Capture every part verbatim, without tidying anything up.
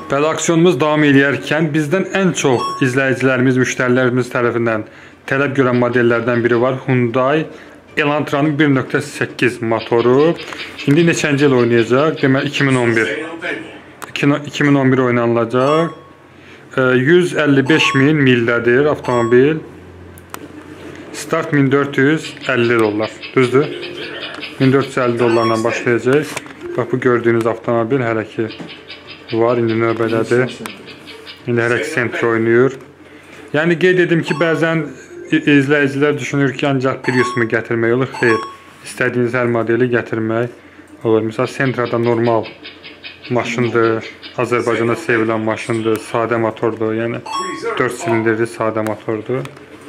Bəli, aksiyonumuz davam edərkən bizdən ən çox izləyicilərimiz, müştərilərimiz tərəfindən tələb görən modellərdən biri var. Hyundai Elantranın bir nöqtə səkkiz motoru. İndi neçənci il oynayacaq? Demək iki min on bir. iki min on bir oynanılacaq. yüz əlli beş min mildədir avtomobil. Start min dörd yüz əlli dollar. Düzdür? min dörd yüz əlli dollarla başlayacaq. Bax, bu gördüyünüz avtomobil hələ ki var, indi növbədədir. İndi hələ ki Sentra oynayır. Yəni qeyd edim ki, bəzən izləyicilər düşünür ki, ancaq Prius-mu gətirmək olur? Xeyr, istədiyiniz hər modeli gətirmək olur. Məsələn, Sentra'da normal maşındır, Azərbaycanda sevilən maşındır, sadə motordur, yəni dörd silindirli sadə motordur.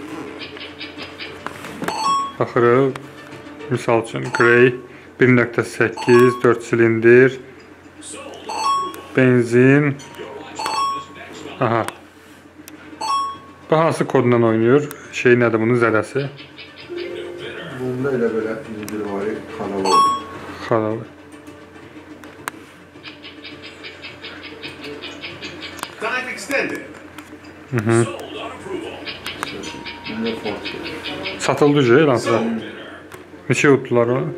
Baxırıq, misal üçün Grey bir nöqtə səkkiz, dörd silindir, benzin. Aha. Bu hansı kodla oynayır? Şey nədir bunun zədəsi? Bunda elə belə individuali kanalı olur. Kanalı. Time extended. Hı hı. Satıldı şey lansıda. Neçə utdular onu?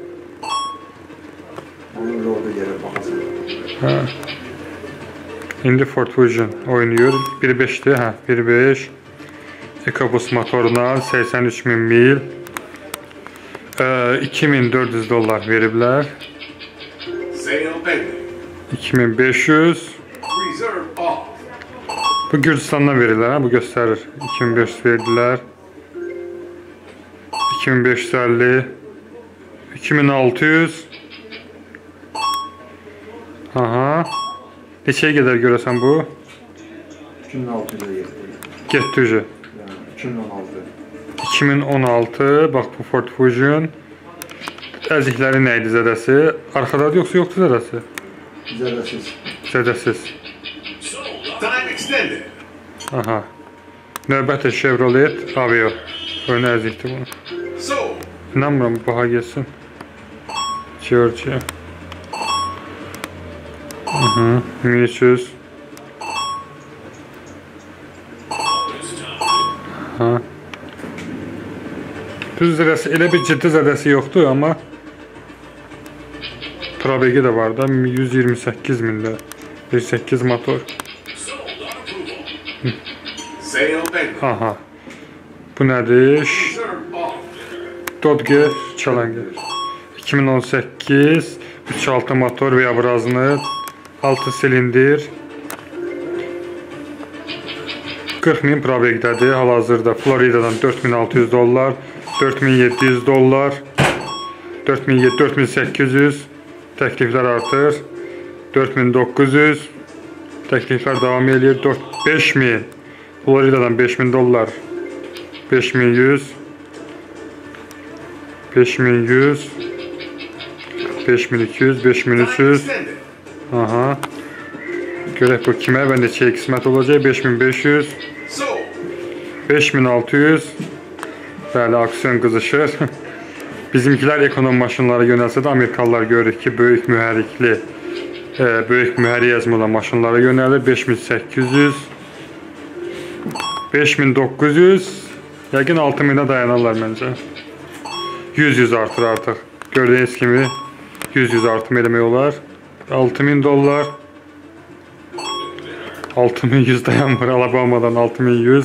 Onu da orada yerə baxasın. Hə. İndi Ford Fusion oynayır. bir beşdir, hə, bir beş. EcoBoost motoruna səksən üç min mil. iki min dörd yüz dollar veriblər. iki min beş yüz. Bu Gürcistandan verirlər, hə, bu göstərir. iki min beş yüz verdilər. iki min beş yüz əlli. iki min altı yüz. Aha. Neçəyə qədər görəsən bu? iki min altı yüzə getdi. Getdi ucu. iki min on altı. iki min on altı. Bax, bu Ford Fusion. Əzikləri nə idi zədəsi? Arxadadır yoxsa yoxdur zədəsi? Zədəsiz. Zədəsiz. Time extended. Aha. Növbəti Chevrolet Aveo. Ön əzikdir bunu. So, İnanmıram, bu baha gelsin. Georgia. Hı-hı. min üç yüz. Ha. Düz zədəsi, elə bir ciddi zədəsi yoxdur, amma probegi də var da, yüz iyirmi səkkiz mində. yüz səkkiz motor. Aha. Bu nədir? Dodge Challenger. iki min on səkkiz. üç altı motor və abrazlı. altı silindir. qırx min probegdədir. Hal-hazırda Florida'dan dörd min altı yüz dollar, dörd min yeddi yüz dollar, dörd min səkkiz yüz. Təkliflər artır. dörd min doqquz yüz. Təkliflər davam edir. beş min. Florida'dan beş min dollar. beş min yüz. beş min yüz. beş min iki yüz. beş min üç yüz. Aha. Görək bu kimə və neçəyə qismət olacaq? beş min beş yüz. beş min altı yüz. Bəli, aksiyon qızışır. Bizimkilər ekonom maşınlara yönəlsə də Amerikalılar görürük ki, böyük mühərrikli, e, böyük mühərrik əzmi olan maşınlara yönəlir. beş min səkkiz yüz. beş min doqquz yüz. Yəqin altı minə dayanarlar məncə. yüz yüz artır artıq. Gördüyünüz kimi yüz yüz artım eləmək olar. altı min dollar. altı min yüz dayanmır, Alabamadan altı min yüz.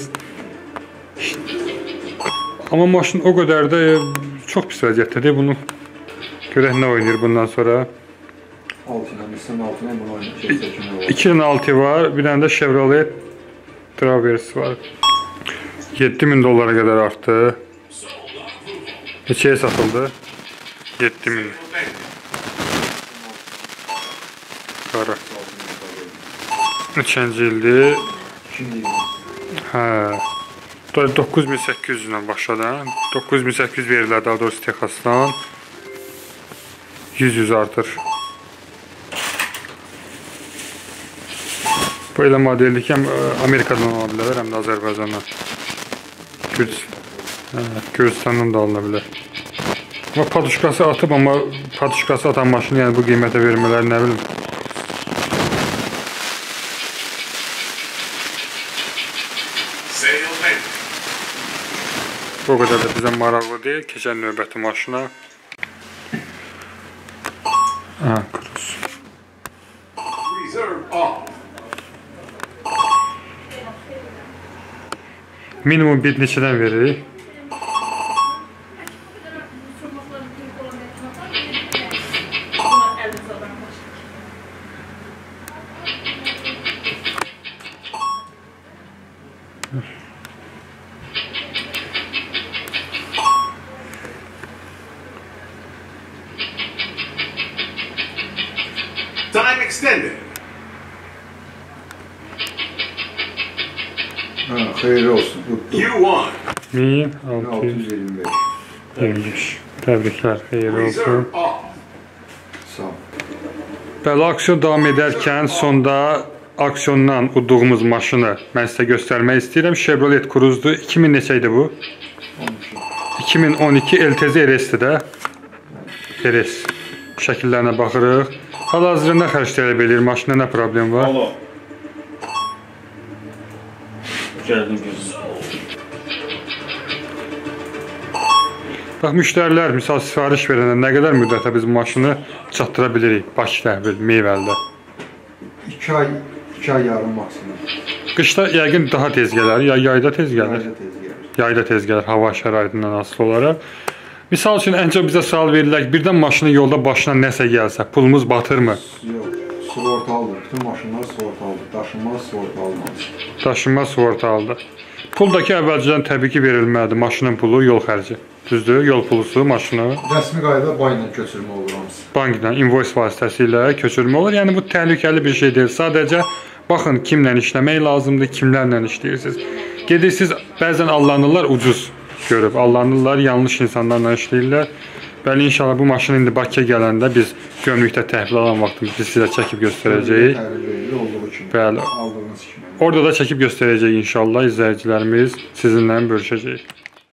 Amma maşın o qədər də çox pis vəziyyətdədir. Bunu görək nə oynayır bundan sonra. iki min altı var, bir dənə də Chevrolet Traverse var. yeddi min dollara qədər artdı. Neçəyə satıldı? yeddi min. Qara. Neçənci ildir? Hə. doqquz min səkkiz yüz ilə başladı. doqquz min səkkiz yüz verirlər daha doğrusu Texasdan. yüz yüz artır. Bu elə modeldir ki, həm Amerikadan ola bilər, həm də Azərbaycandan. Gürcistandan da alına bilər. Amma paduşkası atıb, amma paduşkası atan maşını yəni bu qiymətə vermələri nə bilim. Bu kadar da bizə maraqlı deyil. Keçən növbəti maşına. Ha, Cruz. Reserve off. Minimum bir neçədən veririk? Time extended. Ha, xeyirli olsun. Tuttum. You won. min altı altı yüz yüz iyirmi beş. iyirmi beş. Təbriklər, xeyir olsun. Reserve off. Sağ ol. Bəli, aksiyon davam edərkən sonda aksiyondan udduğumuz maşını mən sizə göstərmək istəyirəm. Chevrolet Cruz'dur. iki min neçə idi bu? iki min on iki L T Z R S'dir də. R S. Şəkillərinə baxırıq. Hal-hazırda nə xərc tələb edir? Maşında nə problem var? Alo. Gəldim gözüm. Bax, müştərilər misal sifariş verəndə nə qədər müddətə biz maşını çatdıra bilirik? Bakı təhvil, meyvəlidə. iki ay, iki ay yarım maksimum. Qışda yəqin daha tez gələr, ya yayda tez gəlir. Yayda tez gelir. Yayda tez gəlir, hava şəraitindən asılı olaraq. Misal üçün ən çox bizə sual verirlər, birdən maşının yolda başına nəsə gəlsə, pulumuz batırmı? Yok, sigortalıdır. Bütün maşınlar sigortalıdır. Daşınmaz sigortalıdır. Daşınma sığortalıdır. Puldakı əvvəlcədən təbii ki verilməlidir. Maşının pulu, yol xərci. Düzdür, yol pulusu maşına Rəsmi qaydada bayla köçürmə olur hamısı. bankdan invoice vasitəsilə köçürmə olur. Yəni bu təhlükəli bir şey deyil. Sadəcə baxın kimlə işləmək lazımdır, kimlərlə işləyirsiniz. Gedirsiniz, bəzən allanırlar ucuz görüb, allanırlar, yanlış insanlarla işləyirlər. Bəli, inşallah bu maşın indi Bakıya gələndə biz gömrükdə təhvil alan vaxtı biz sizə çəkib göstərəcəyik. Təhvil verilir olduğu kimi. Bəli. Aldığınız kimi. Orada da çəkib göstərəcəyik inşallah izləyicilərimiz sizinlə bölüşəcəyik.